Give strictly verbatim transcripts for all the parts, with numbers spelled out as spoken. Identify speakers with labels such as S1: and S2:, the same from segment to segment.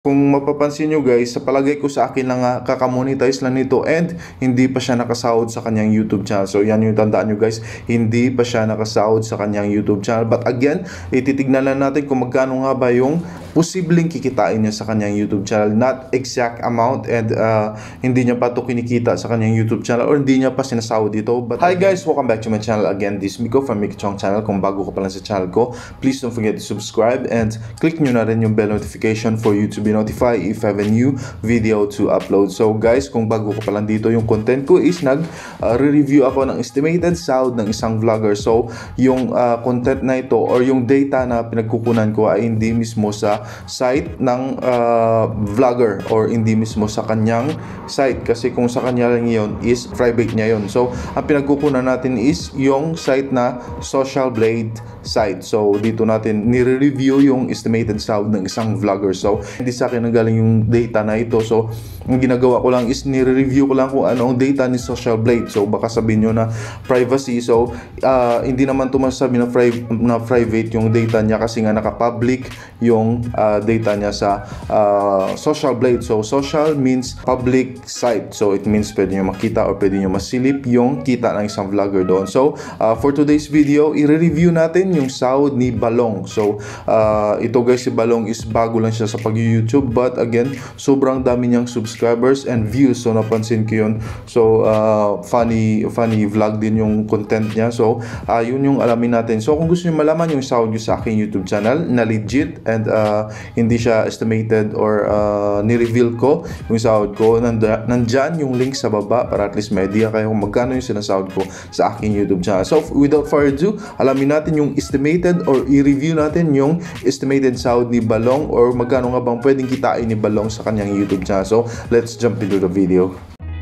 S1: Kung mapapansin nyo guys, sa palagay ko sa akin lang uh, kakamonetize lang nito and hindi pa siya nakasahod sa kanyang YouTube channel. So yan yung tandaan nyo guys, hindi pa siya nakasahod sa kanyang YouTube channel. But again, ititignan lang natin kung magkano nga ba yung posibleng kikitain niya sa kanyang YouTube channel. Not exact amount and uh, hindi niya pa ito kinikita sa kanyang YouTube channel or hindi niya pa sinasahod dito. But hi guys, welcome back to my channel again. This is Miko from Miko Chong channel. Kung bago ka pa lang sa channel ko, please don't forget to subscribe and click nyo na rin yung bell notification for you to be notify if I have a new video to upload. So guys, kung bago ka pa lang dito, yung content ko is nag-re-review uh, ako ng estimated sahod ng isang vlogger. So yung uh, content na ito or yung data na pinagkukunan ko ay hindi mismo sa site ng uh, vlogger or hindi mismo sa kanyang site. Kasi kung sa kanya lang yun is private niya yun. So ang pinagkukunan natin is yung site na Social Blade site. So dito natin nire-review yung estimated sahod ng isang vlogger. So hindi sa akin nanggaling yung data na ito. So ang ginagawa ko lang is nire-review ko lang kung ano ang data ni Social Blade. So baka sabihin nyo na privacy. So uh, hindi naman tumasabi na, pri na private yung data niya kasi nga naka-public yung uh, data niya sa uh, Social Blade. So social means public site. So it means pwede nyo makita or pwede nyo masilip yung kita ng isang vlogger doon. So uh, for today's video, i-review natin yung sahod ni Balong. So uh, ito guys, si Balong is bago lang siya sa pag-YouTube, but again, sobrang dami niyang subscribers and views. So napansin ko yun. So uh, funny funny vlog din yung content niya. So uh, yun yung alamin natin. So kung gusto niyo malaman yung sahod niyo sa aking YouTube channel na legit and uh, hindi siya estimated or uh, ni-reveal ko yung sahod ko, nand- nandyan yung link sa baba para at least may idea kayo kung magkano yung sinasahod ko sa aking YouTube channel. So without further ado, alamin natin yung estimated or i-review natin yung estimated sahod ni Balong or magkano nga bang pwedeng kitain ni Balong sa kanyang YouTube channel. So let's jump into the video.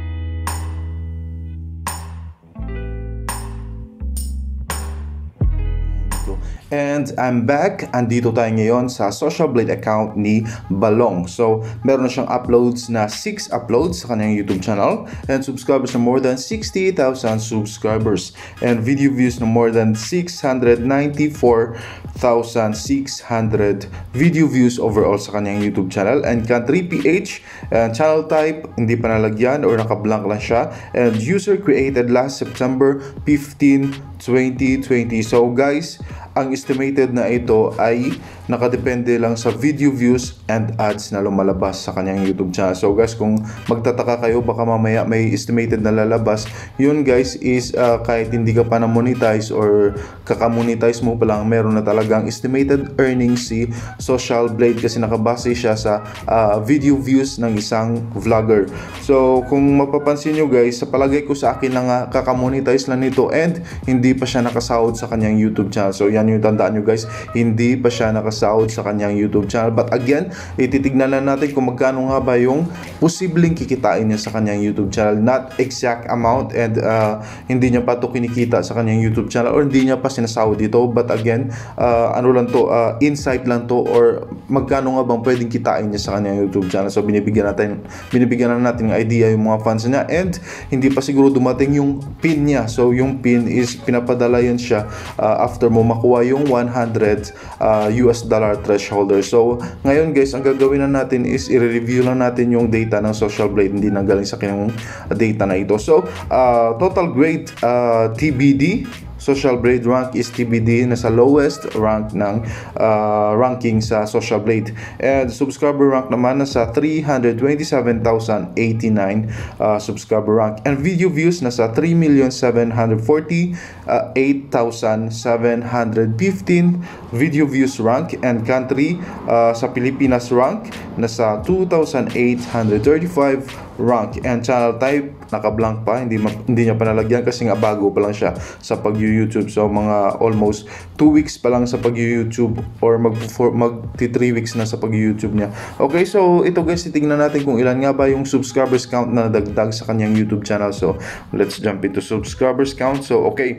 S1: And I'm back. Andito tayo ngayon sa Social Blade account ni Balong. So, meron na siyang uploads na six uploads sa kanyang YouTube channel and subscribers na more than sixty thousand subscribers and video views na more than six hundred ninety-four thousand six hundred video views overall sa kanyang YouTube channel. And country P H, and channel type hindi pa nalagyan or naka-blank lang siya, and user created last September fifteenth twenty twenty. So guys, ang estimated na ito ay nakadepende lang sa video views and ads na lumalabas sa kanyang YouTube channel. So guys, kung magtataka kayo baka mamaya may estimated na lalabas, yun guys is uh, kahit hindi ka pa na monetize or kakamonetize mo pa lang, meron na talagang estimated earnings si Social Blade kasi nakabase siya sa uh, video views ng isang vlogger. So kung mapapansin nyo guys, sa palagay ko sa akin lang uh, kakamonetize lang nito and hindi pa siya nakasahod sa kanyang YouTube channel. So yan yung tandaan nyo guys, hindi pa siya nakasahod sa kanyang YouTube channel. But again, ititignan lang natin kung magkano nga ba yung posibleng kikitain niya sa kanyang YouTube channel. Not exact amount and uh, hindi niya pa ito kinikita sa kanyang YouTube channel or hindi niya pa sinasahod dito. But again, uh, ano lang to, uh, insight lang to or magkano nga bang pwedeng kitain niya sa kanyang YouTube channel. So binibigyan natin, binibigyan na natin ng idea yung mga fans niya and hindi pa siguro dumating yung pin niya. So yung pin is pinapadala yan siya uh, after mo makuha yung one hundred uh, U S dollar thresholder. So ngayon guys, ang gagawin na natin is i-review lang natin yung data ng Social Blade, hindi nang galing sa kanyang data na ito. So uh, total grade uh, T B D, Social Blade rank is T B D, nasa lowest rank ng uh, ranking sa Social Blade. And subscriber rank naman nasa three hundred twenty-seven thousand eighty-nine uh, subscriber rank. And video views nasa three million seven hundred forty-eight thousand seven hundred fifteen video views rank. And country uh, sa Pilipinas rank nasa two thousand eight hundred thirty-five rank. And channel type naka-blank pa, hindi, hindi niya pa nalagyan kasi nga bago pa lang siya sa pag-YouTube. So mga almost two weeks pa lang sa pag-YouTube or mag three weeks na sa pag-YouTube niya. Okay, so ito guys, titingnan natin kung ilan nga ba yung subscribers count na nadagdag sa kanyang YouTube channel. So let's jump into subscribers count. So okay,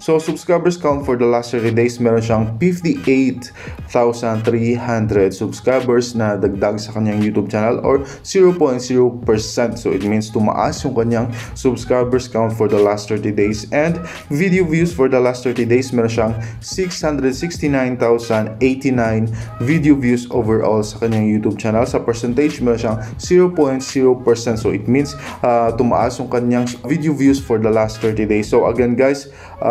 S1: So subscribers count for the last thirty days, meron siyang fifty-eight thousand three hundred subscribers na dagdag sa kanyang YouTube channel, or zero point zero percent. So it means tumaas yung kanyang subscribers count for the last thirty days. And video views for the last thirty days, meron siyang six hundred sixty-nine thousand eighty-nine video views overall sa kanyang YouTube channel. Sa percentage, meron siyang zero point zero percent. So it means uh, tumaas yung kanyang video views for the last thirty days. So again guys,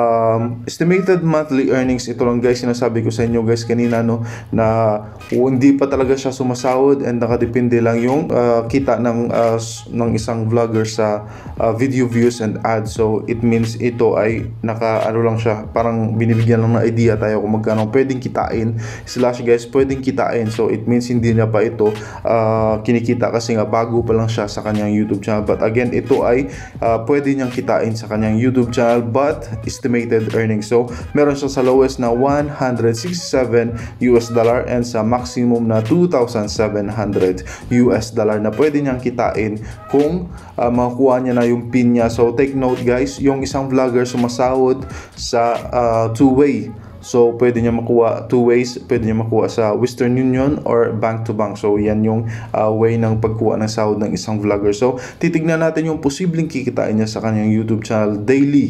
S1: um, estimated monthly earnings, ito lang guys sinasabi ko sa inyo guys kanina, no, na hindi pa talaga siya sumasahod and nakadepende lang yung uh, kita ng uh, ng isang vlogger sa uh, video views and ads. So it means ito ay naka ano lang siya, parang binibigyan lang ng idea tayo kung magkano pwedeng kitain slash guys pwedeng kitain. So it means hindi niya pa ito uh, kinikita kasi nga bago pa lang siya sa kanyang YouTube channel. But again, ito ay uh, pwede niyang kitain sa kanyang YouTube channel, but estimated earnings. So meron siya sa lowest na one hundred sixty-seven U S dollar and sa maximum na two thousand seven hundred U S dollar na pwede niyang kitain kung uh, makukuha niya na yung pin niya. So take note guys, yung isang vlogger sumasahod sa uh, two-way. So pwede niya makuha two ways, pwede niya makuha sa Western Union or bank to bank. So yan yung uh, way ng pagkuha ng sahod ng isang vlogger. So titignan natin yung posibleng kikitain niya sa kanyang YouTube channel daily.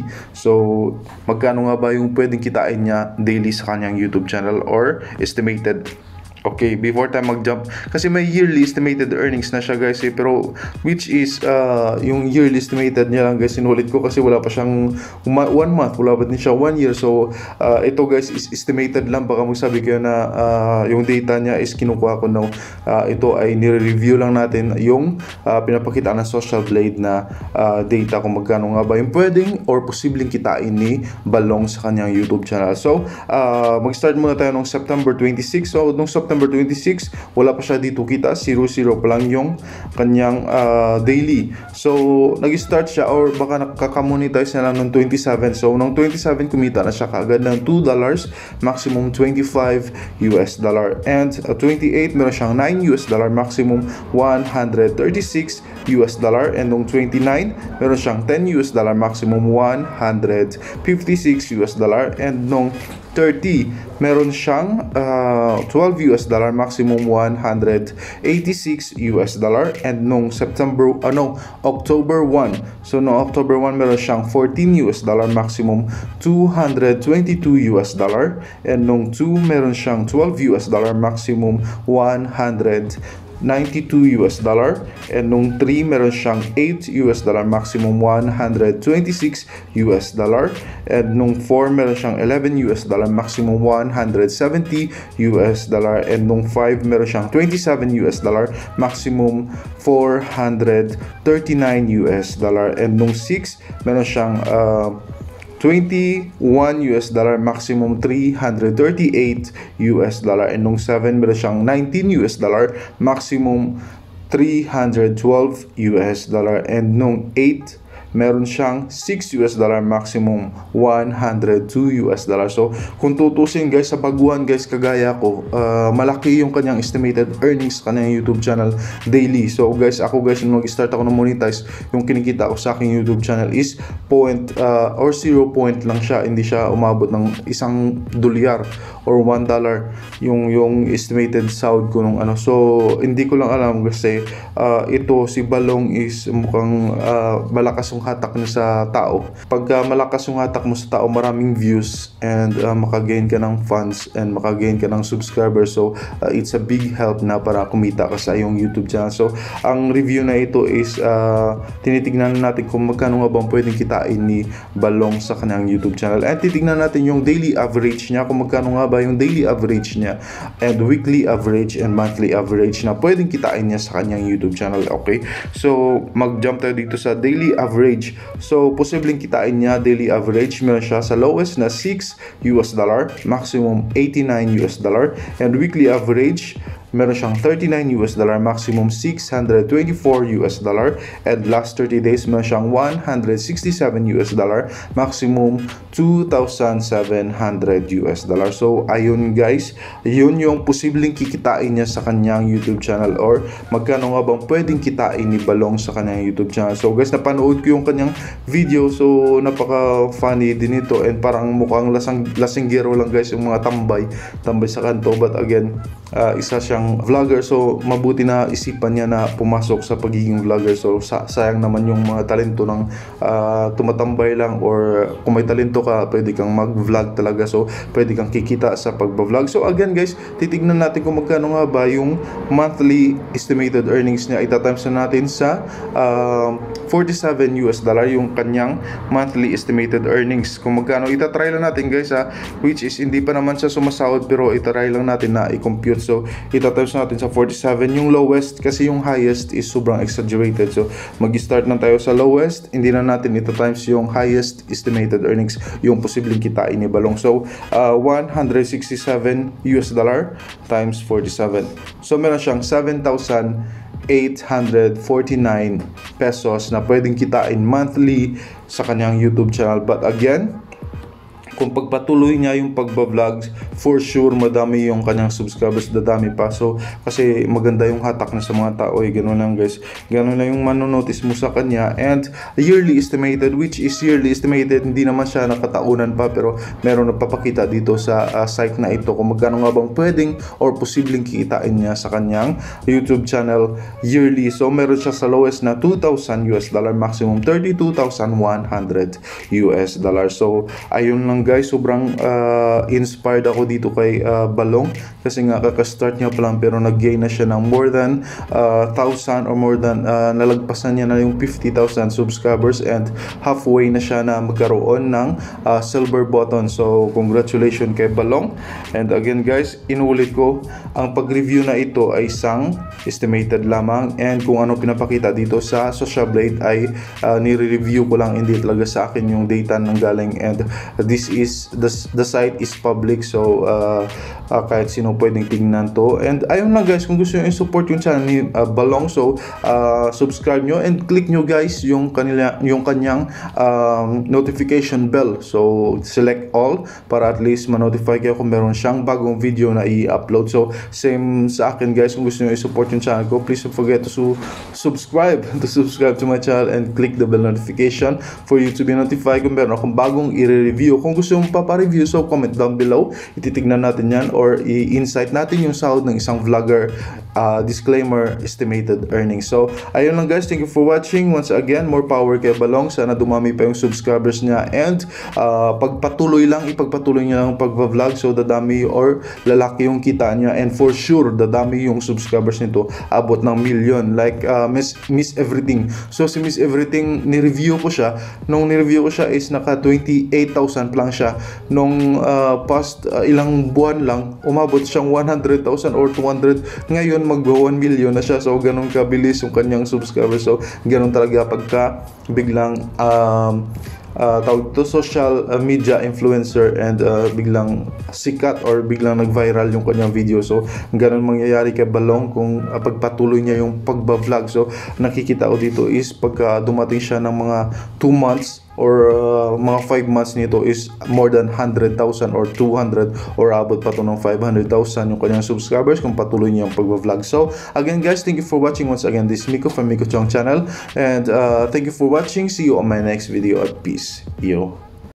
S1: So magkano nga ba yung pwedeng kitain niya daily sa kanyang YouTube channel or estimated? Okay, before tayo mag-jump, kasi may yearly estimated earnings na siya guys eh, pero which is uh, yung yearly estimated niya lang guys, sinulit ko kasi wala pa siyang one month, wala pa din siya one year. So uh, ito guys is estimated lang, baka magsabi kayo na uh, yung data niya is kinukuha ko. No, uh, ito ay nire-review lang natin yung uh, pinapakita ng Social Blade na uh, data kung magkano nga ba yung pwedeng or posibleng kitain ni Balong sa kanyang YouTube channel. So uh, mag-start muna tayo nung September twenty-six. So nung September twenty-six, wala pa siya dito kita, zero zero pa lang yung kanyang uh, daily. So nag-start siya or baka nakaka-monetize na lang ng twenty-seven. So nung twenty-seven kumita na siya kaagad ng two dollars, maximum twenty-five U S dollar. And uh, twenty-eight meron siyang nine U S dollar, maximum one hundred thirty-six U S dollar. And nung twenty-nine meron siyang ten U S dollar, maximum one hundred fifty-six U S dollar. And nung thirty meron siyang uh, twelve U S dollar, maximum one hundred eighty-six U S dollar. And nung September uh, no October one, so no October one meron siyang fourteen U S dollar, maximum two hundred twenty-two U S dollar. And nung two meron siyang twelve U S dollar, maximum one hundred ninety-two U S dollar. And nung three meron siyang eight U S dollar, maximum one hundred twenty-six U S dollar. And nung four meron siyang eleven U S dollar, maximum one hundred seventy U S dollar. And nung five meron siyang twenty-seven U S dollar, maximum four hundred thirty-nine U S dollar. And nung six meron siyang uh, twenty-one U S dollar, maximum three hundred thirty-eight U S dollar. And nung seven meron siyang nineteen U S dollar, maximum three hundred twelve U S dollar. And nung eight meron siyang six U S dollar, maximum one hundred two U S dollar. So kung tutusin guys, sa baguhan guys kagaya ko, uh, malaki yung kanyang estimated earnings sa kanyang YouTube channel daily. So guys, ako guys, nung nag-start ako na monetize, yung kinikita ko sa aking YouTube channel is point uh, or zero point lang siya, hindi siya umabot ng isang dolyar or one dollar yung yung estimated sahod ko nung ano. So hindi ko lang alam kasi uh, ito si Balong is mukhang uh, malakas yung hatak niya sa tao. Pagka malakas yung hatak mo sa tao, maraming views and uh, makagain ka ng funds and makagain ka ng subscribers. So uh, it's a big help na para kumita ka sa iyong YouTube channel. So ang review na ito is uh, tinitignan natin kung magkano nga bang pwedeng kitain ni Balong sa kanyang YouTube channel. And titignan natin yung daily average niya, kung magkano nga ba yung daily average niya and weekly average and monthly average na pwedeng kitain niya sa kanyang YouTube channel. Okay, so mag-jump tayo dito sa daily average. So posibleng kitain niya daily average, meron siya sa lowest na six U S dollar, maximum eighty-nine U S dollar. And weekly average meron siyang thirty-nine U S dollar, maximum six hundred twenty-four U S dollar, and last thirty days meron siyang one hundred sixty-seven U S dollar, maximum two thousand seven hundred U S dollar. So ayun guys, yun yung posibleng kikitain niya sa kanyang YouTube channel, or magkano nga bang pwedeng kitain ni Balong sa kanyang YouTube channel. So guys, napanood ko yung kanyang video, so napaka funny din ito, and parang mukhang lasang, lasinggero lang guys, yung mga tambay tambay sa kanto. But again, uh, isa siyang vlogger, so mabuti na isipan niya na pumasok sa pagiging vlogger. So sa sayang naman yung mga talento ng uh, tumatambay lang, or kung may talento ka, pwede kang mag-vlog talaga, so pwede kang kikita sa pag-vlog. So again guys, titignan natin kung magkano nga ba yung monthly estimated earnings niya. Ita-times na natin sa uh, forty-seven U S dollar yung kanyang monthly estimated earnings. Kung magkano, ita-try lang natin guys ha, which is hindi pa naman siya sumasahod, pero ita-try lang natin na i-compute. So ita-times natin sa forty-seven yung lowest, kasi yung highest is sobrang exaggerated. So mag-start na tayo sa lowest, hindi na natin ita-times yung highest estimated earnings, yung posibleng kitain ni Balong. So uh, one hundred sixty-seven U S dollar times forty-seven. So meron siyang seven thousand eight hundred forty-nine pesos na pwedeng kitain monthly sa kanyang YouTube channel. But again, kung pagpatuloy niya yung pagbablog, for sure madami yung kanyang subscribers, dadami pa. So kasi maganda yung hatak na sa mga tao, eh, gano'n lang guys, gano'n lang yung manonotice mo sa kanya. And yearly estimated, which is yearly estimated, hindi naman siya nakataunan pa, pero meron nagpapakita dito sa uh, site na ito kung magkano nga bang pwedeng or posibleng kikitain niya sa kanyang YouTube channel yearly. So meron siya sa lowest na two thousand U S dollar, maximum thirty-two thousand one hundred U S dollar. So ayun lang guys, sobrang uh, inspired ako dito kay uh, Balong, kasi nga kaka-start niya pa lang, pero nag-gain na siya ng more than uh, one thousand, or more than uh, nalagpasan niya na yung fifty thousand subscribers, and halfway na siya na magkaroon ng uh, silver button. So congratulations kay Balong. And again guys, inulit ko, ang pag-review na ito ay isang estimated lamang, and kung ano pinapakita dito sa Social Blade ay uh, nire-review ko lang, hindi talaga sa akin yung data nang galing. And this is the, the site is public, so uh, uh, kahit sino pwedeng tingnan to. And ayun lang guys, kung gusto nyo i-support yung channel ni uh, Balong, so uh, subscribe nyo and click nyo guys yung kanila, yung kanyang um, notification bell. So select all para at least ma-notify kayo kung meron siyang bagong video na i-upload. So same sa akin guys, kung gusto nyo i-support yung channel ko, please don't forget to su subscribe to subscribe to my channel and click the bell notification for you to be notified kung meron akong bagong i-review. Kung gusto mong papareview, so comment down below, ititignan natin yan, or i-insight natin yung sahod ng isang vlogger. Uh, disclaimer, estimated earnings. So ayun lang guys, thank you for watching. Once again, more power kay Balong, sana dumami pa yung subscribers niya, and uh, pagpatuloy lang, ipagpatuloy niya lang pag-vlog, so dadami or lalaki yung kita niya, and for sure dadami yung subscribers nito, abot ng million, like uh, Miss Miss Everything. So si Miss Everything, ni-review ko siya, nung ni-review ko siya is naka twenty-eight thousand lang siya. Nung uh, past uh, ilang buwan lang, umabot siyang one hundred thousand or two hundred. Ngayon mag one million na siya. So ganun kabilis yung kanyang subscribers. So ganun talaga pagka biglang um, uh, tawag to social uh, media influencer, and uh, biglang sikat or biglang nag-viral yung kanyang video. So ganun mangyayari kay Balong kung uh, pagpatuloy niya yung pagba-vlog. So nakikita ko dito is pagka dumating siya ng mga two months or uh, mga five months nito is more than one hundred thousand or two hundred, or abot pa to ng five hundred thousand yung kanyang subscribers kung patuloy niya yung pag-vlog. So again guys, thank you for watching. Once again, this is Miko from Miko Chong channel, and uh, thank you for watching. See you on my next video, at peace. Yo.